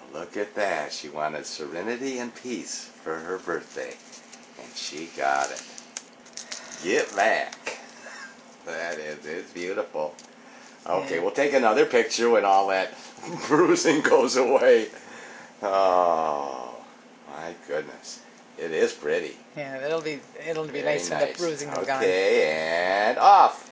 Look at that. She wanted serenity and peace for her birthday. And she got it. Get back. It's beautiful. Okay, we'll take another picture when all that bruising goes away. Oh, my goodness. It is pretty. Yeah, it'll be Very nice when the bruising is gone. Okay, and off.